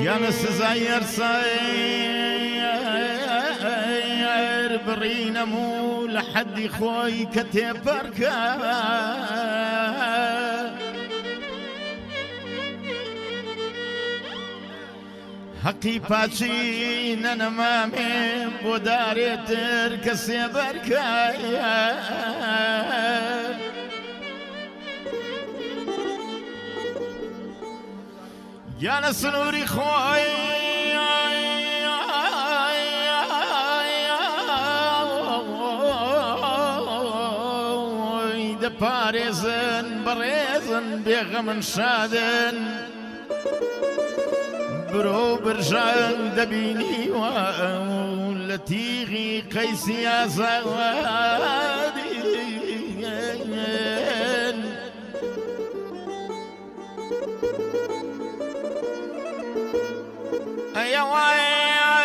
يانا سزاير صاير برينا مو لحد خوي كتبركا حقي باتشي نانا مامي بوداري تركسي بركا يانا سنوري خوي بارزن بريزن بيغم شادن برو برجان دبيني ولتيغي قيسي يا زوادي يا واي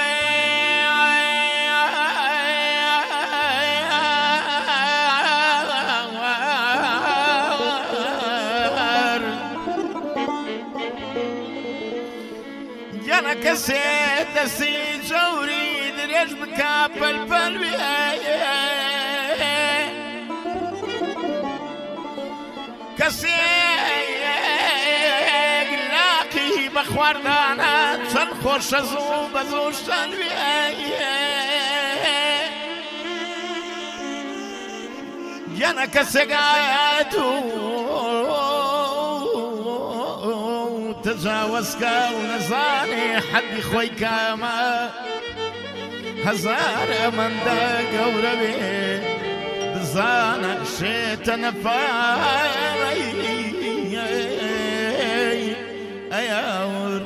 أنا كسيت دسي جوري دريج بكابل بلبي كسيت لاقي بخوردانا تنخوش زو بزوش تنبي أنا كسيقاتو تجاوزك ونزاني حد خوي كاما هزار من دا قوربي بزانا شيطان فاي اياور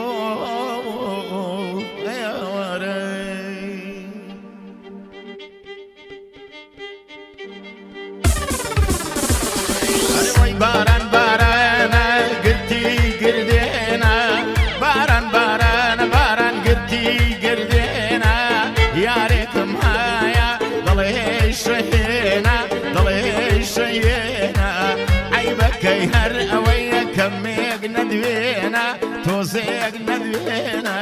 اياور باران باران قلتي قردينا باران باران باران قلتي قردينا يا ريتم هايا ضلي شهينا ضلي شهينا عيبك يهر اويا كميق ندوينا توزيق ندوينا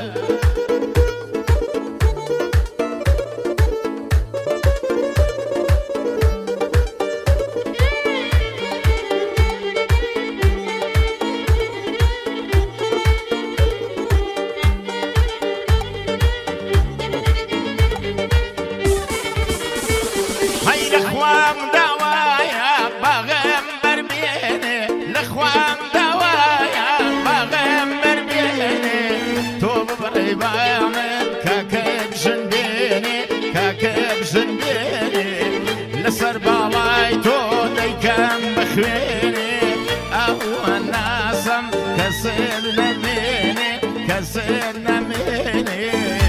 لسر بالاي تودي كان بخويني او الناسم كسرنا مني كسرنا مني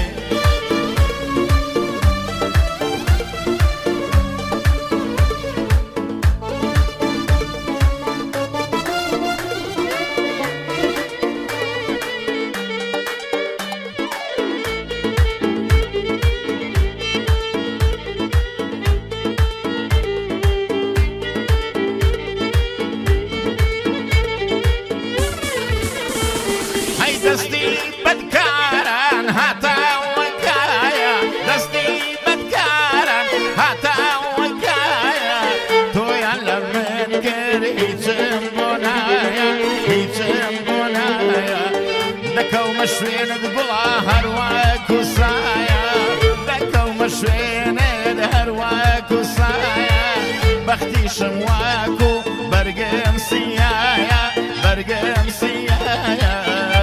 دستي بدكاران هاتا وكايا دستي بدكاران هاتا وكايا تويا لمن كر هيتم بنايا دكو مشوين بلا هرواك وسايا دكو مشوين هرواك وسايا بختي شمواكو برقم سيايا برقم سيايا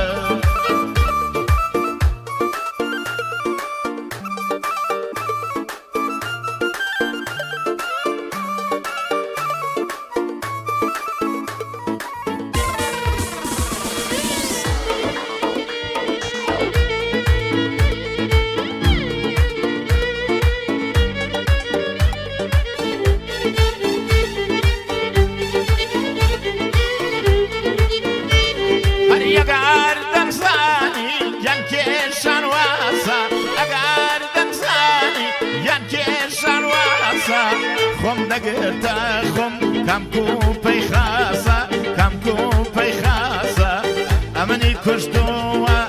خم دقرتا خم كم كوبي خاصة كم كوبي خاصة أمني كشتوا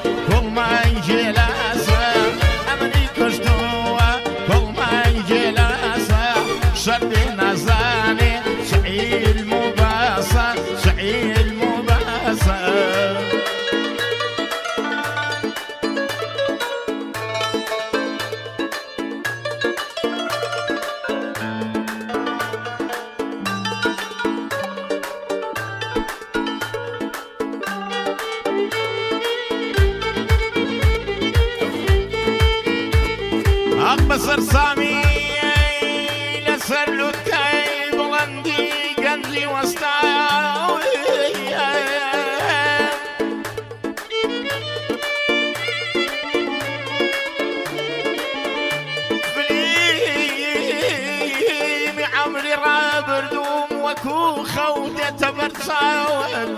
بەسەر سامی لەسەر لوتکای بڵەندی گەنجی وەستایە فلیمی عەمری ڕابردووم وەکو خەوتێتە بەرچاوم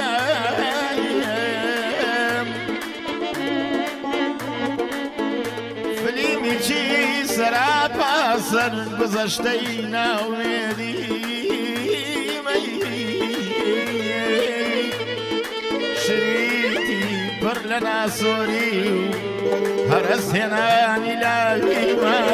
فلیمیکی سەراپاسەر گوزەشتەی ناوێدی شریتی پڕ لە ناسۆری و هەرەس هێنانی لاوی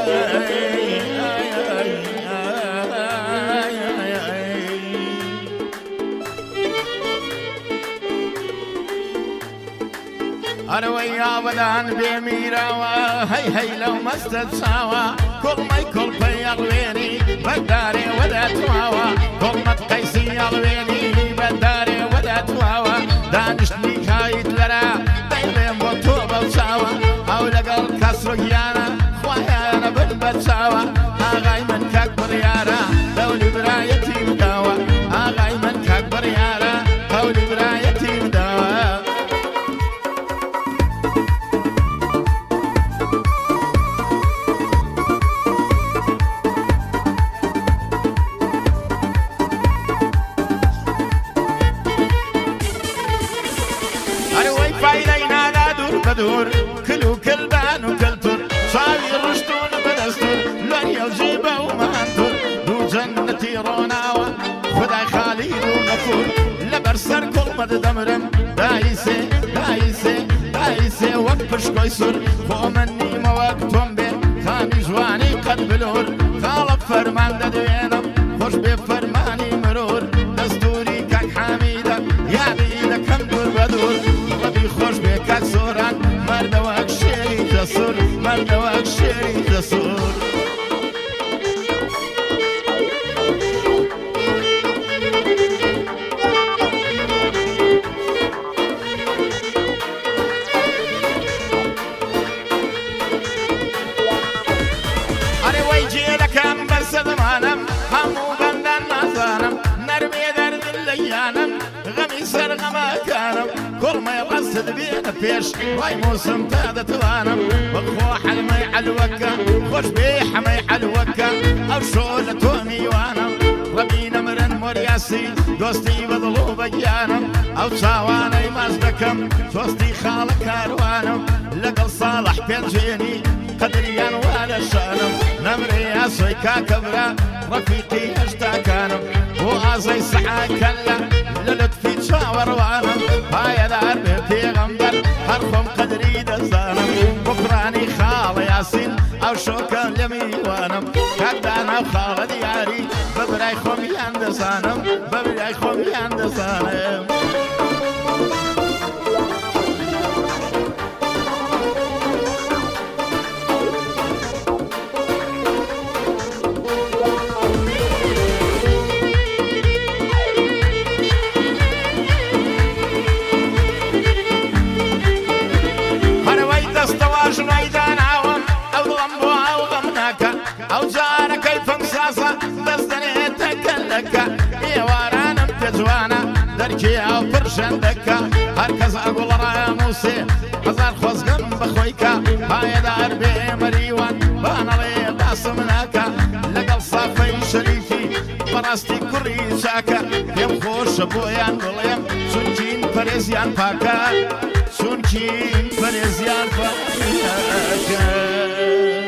ئەرەوەی یاوەدان بێمیراوە هەی هەی لەو مەستە چاوە کوڵمەی کوڵپەی ئەڵوێنی بەدارێ وەداتواوە کوڵمەت قەیسی ئەڵوێنی بەدارێ وەداتواوە دانیشتنی کایت لەرە دەیڵێم بۆ تۆ بەو چاوە ئەو لەگەڵ کەسڕۆگیانە خوایانە بن بە چاوە ئاغای من کاک بڕیارە دەولی برایەتی بداوە ئاغای من کاک بڕیارە هەولی برایەتی بداوە بدور كلو كلبان وكلتر صاوي رشتون بدستور لوريا وجيبه ومهندر دو جنتي روناوة خداي خالد ونفور لبرسر كل مد دمرم دايسي دايسي دايسي وقفش كويسر فوق مني ما وقتهم بين خامي جواني قد بلور خالب فرمان ددوينم خوش بفرماني مرور دستوري كاك حميدة يا بيدك كم دور بدور ربي خوش بكاك سوران مردوك شريك دسور مردوك شريك دسور أنا ويجي لك بس زمانم همو بندن نازانم نرمي درد الليانم غمي سر غماكانم كل ما يقصد بينا فيش واي موسم تادا توانم بخو حلمي حلوكا خوش بيح مي حلوكا او شولة تومي وانم ربينا مرن مرياسي دوستي بضلو بيانم او تساواني مازدكم دوستي خالك كاروانم لقل صالح بيرجيني قدريان ولا شانم نمري ياسوي كاكبرا رفيقي اشتاكانم وازي سحا كلا للطفي تشاور وانم هاي دار بيغمبر هرخم قدري دزانم بكراني خال ياسين او شوكا لمي وانم كدانا وخال دياري ببراي خميان دزانم ببراي خميان دزانم او جانا كيف مساسة بس دنيتك لك يا ورانا متجوانا دركي او برشان دكا هركز اقول رايا موسي هزار خوز جنب خويكا هاي دار بي مريوان بانا لي باسمناكا لقل صافي شريكي براستي كوري شاكا يم خوش بويان وليم سنجين فريزيان باكا سنجين فريزيان باكا